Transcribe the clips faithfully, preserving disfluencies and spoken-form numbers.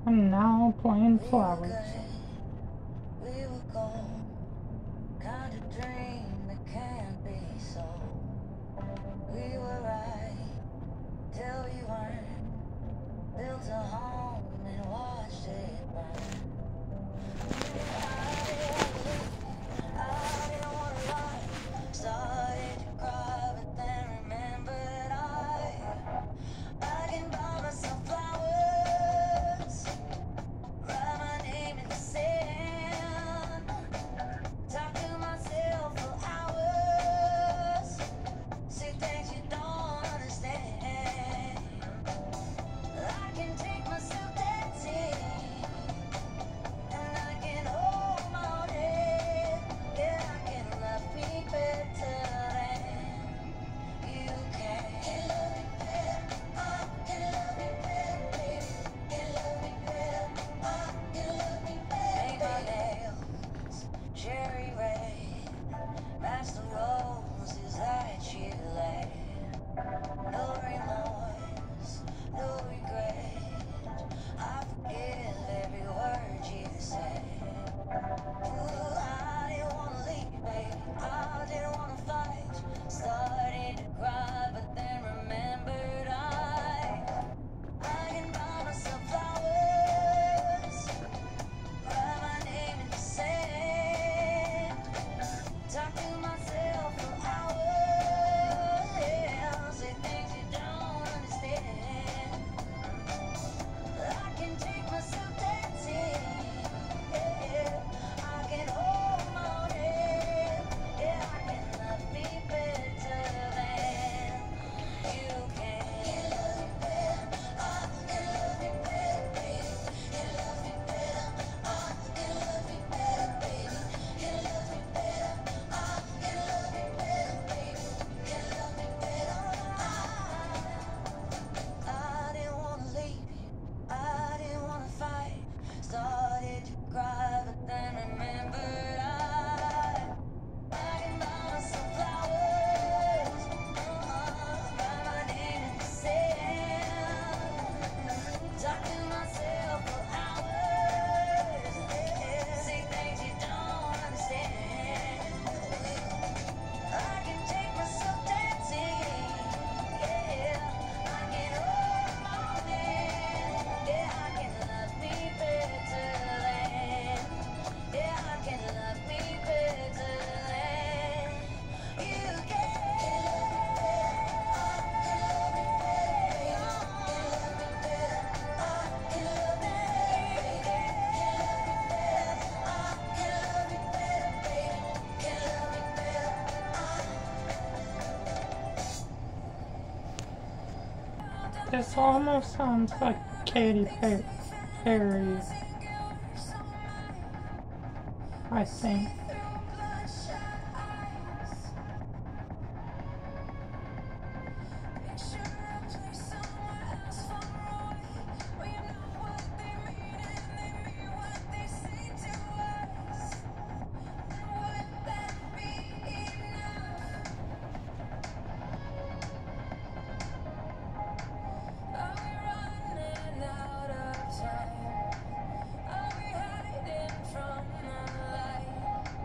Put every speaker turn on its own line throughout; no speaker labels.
I'm now playing flowers.
We were gold, kind of dream that can't be so. We were right till we weren't. Built a home and watched it burn. I didn't want to lie. Started to cry, but then remembered I I can buy myself flowers. Write my name in the sand. Talk to myself for hours. Say things you don't understand. I can take myself dancing, and I can hold my own head. Yeah, I can love me better than you can. Can love me better. I can love me better, baby. Can love me better. I can love me better. Paint my nails cherry red. Match the roses that you laid. No remorse, no regret. I forgive every word you said. Ooh, I didn't wanna leave, babe. I didn't wanna fight. Started to cry, but then remembered I I can buy myself flowers. Write my name in the sand. Talk to myself for hours. Yeah, say things you don't understand. I can take myself dancing. Yeah, I can hold my own head. Yeah, I can love me better than you can. Can love me better. I can love me better, baby. Can love me better. I can love me better, baby. Can love me better. I can love me better, baby. Can love me better. I I didn't wanna leave you. I didn't wanna fight. Started to cry, but then remembered I I can buy myself flowers. Uh-huh. Write my name in the sand. Talk to myself for hours. Yeah. Say things you don't understand. I can take myself dancing. Yeah, I can hold my own hand. Yeah, I can love me better than. Yeah, I can love me better than you can. I can love me better. Can love me better. I can love me better. Can love me better, baby. Can love me better.
This almost sounds like Katy Perry, Perry, I think.
From the light.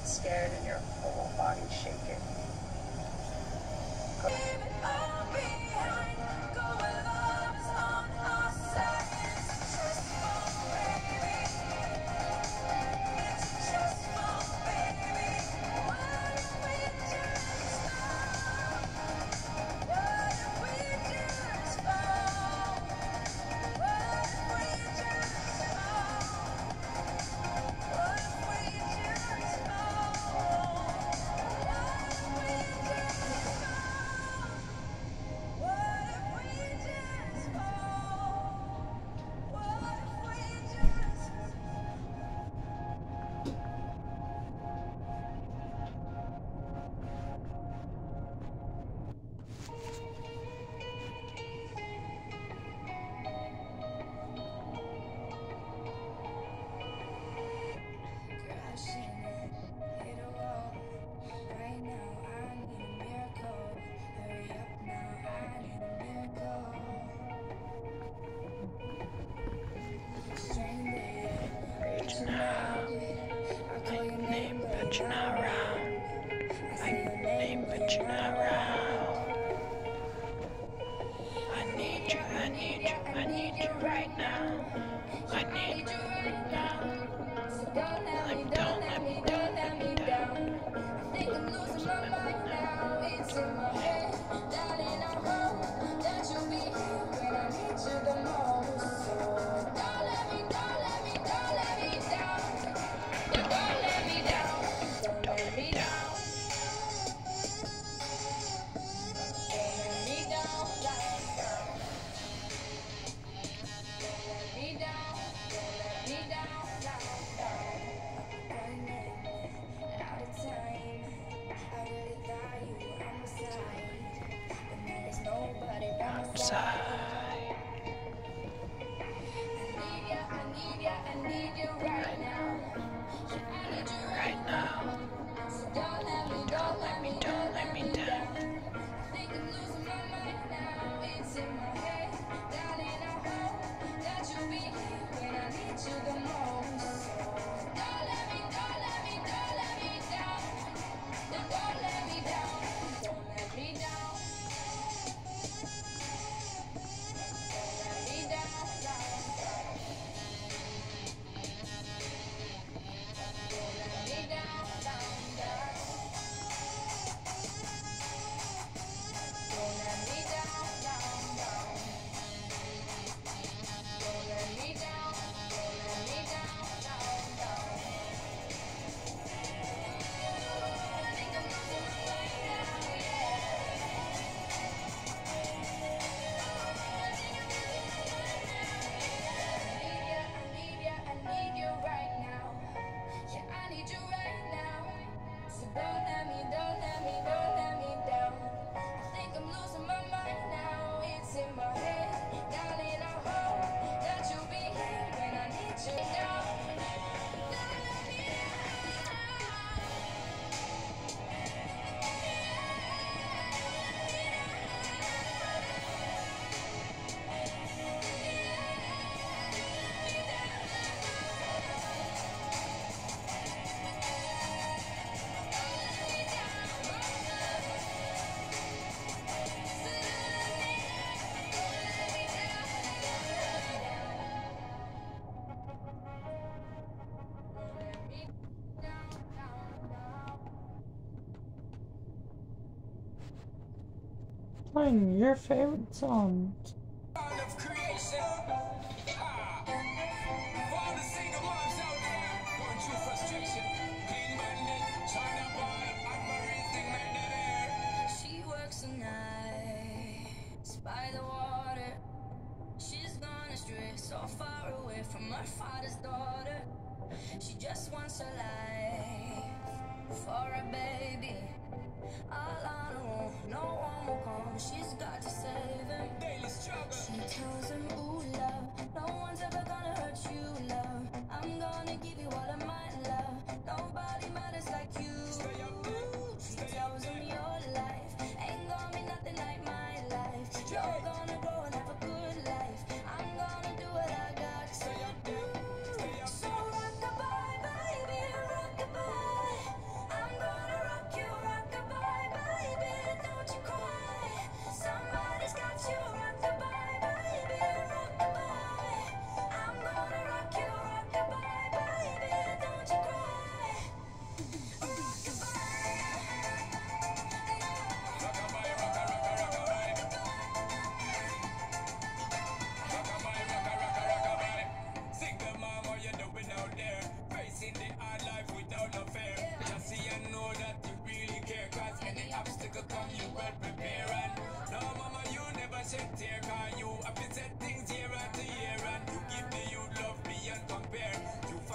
get scared and your whole body's shaking.
But you're not around. I name, but you're not around. I need you, I need you, I need you right now. I need you right now. Let me down, let me down, let me down. I think I'm losing my mind now. It's in my head, darling. I hope that you'll be here when I need you the most. So don't let me, don't let me, don't let me down. Don't let me down. Don't let me down. Outside. Right now. Right now. Don't let me, don't let me down. I think I'm losing my mind now. It's in my head, darling. I hope that you'll be here when I need you the most. Don't let me, don't let me, don't let me down. Don't let me down. Don't let me down. Playing your favorite songs.
She works the nights by the water. She's gone astray, so far away from her father's daughter. She just wants her life for a baby. All on her own, no one will come. She's got to save him. She tells him, ooh, love, no one's ever gonna hurt you, love. I'm gonna give you all of my love. Nobody matters like you. She tells him your life ain't gonna be nothing like my life. You're gonna grow and have a good life. I'm gonna do what I got to do. So rock-a-bye, baby, rock-a-bye.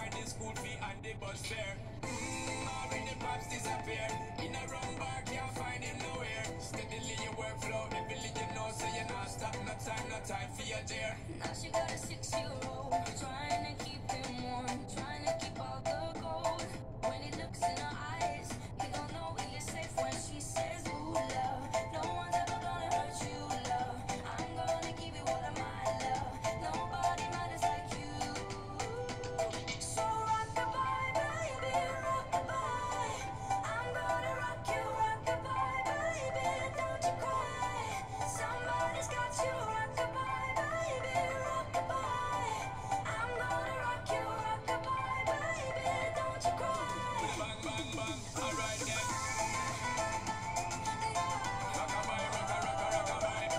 provide the school fee and the bus fare. Mmm, already pops disappear. In a wrong bar, can't find him nowhere. Steadily your workflow, heavily you know, so you're not stop, no time, no time for your dear.
Now she got a six-year-old, trying to keep him warm, trying to keep all the gold. When he looks in her eyes, he don't know he is safe when she says, ooh, love. No one's ever gonna hurt you, love. I'm gonna give you all of my love. Nobody matters like you. So rock-a-bye, baby, rock-a-bye. I'm gonna rock you, rock-a-bye, baby, don't you cry. Somebody's got you, rock-a-bye, baby, rock-a-bye. I'm gonna rock you, rock-a-bye, baby, don't you cry.
Bang, bang, bang, alright then. Rock-a-bye, rock-a, rock-a, rock-a-bye.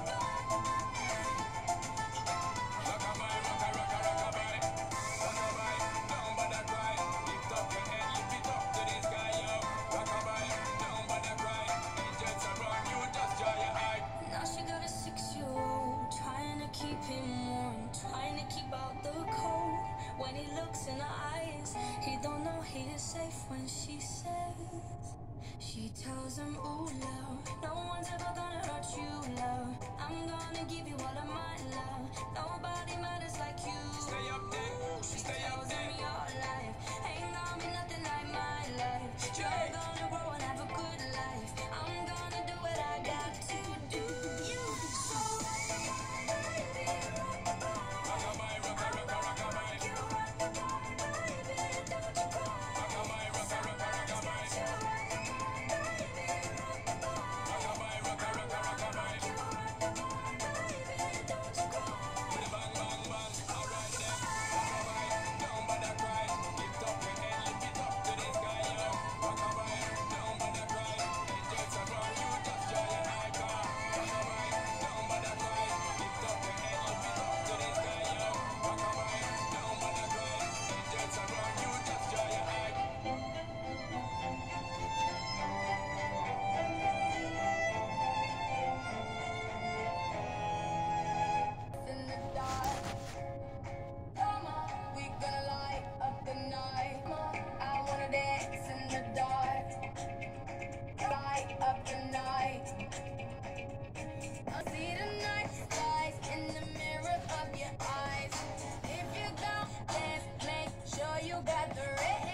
Rock-a-bye, rock-a, rock-a, rock-a-bye. Rock-a-bye, down by the cry. Lift up your head, lift it up to the sky, yo. Rock-a-bye, down by the cry. Angels around you, just dry your eye.
Now she got a six-year-old, trying to keep him warm, trying to keep out the cold. When he looks in her eyes, he don't know he is safe when she says, she tells him, ooh, love, no one's ever gonna hurt you, love. I'm gonna give you all of my love. Nobody matters like you.
Stay up there,
She
stay up
tells him
there.
your life ain't gonna be nothing like my life. You're gonna grow and have a good life. I'm gonna do what I got to do. So baby,
Rock-a-bye, rock-a, rock-a, rock-a-bye.
you baby, don't you cry.
Rock-a-bye, rock-a, rock-a, rock-a-bye. Rock-a-bye, rock-a, rock-a, rock-a-bye.
Baby, don't you cry.
Bang, bang, bang, alright then. Rock-a-bye, down by the cry. Lift up your head, lift it up to the sky, yo. Rock-a-bye, down by the cry. Angels around you, just dry your eye, car. Rock-a-bye, down by the cry. Lift up your head, lift it up to the sky, yo. Rock-a-bye, down by the cry. Angels around you, just dry your eye.
In the dark, come on, we gonna light up the night. Come on, I wanna dance in the dark, light up the night. I see the night skies in the mirror of your eyes. If you go, let's make sure you got the red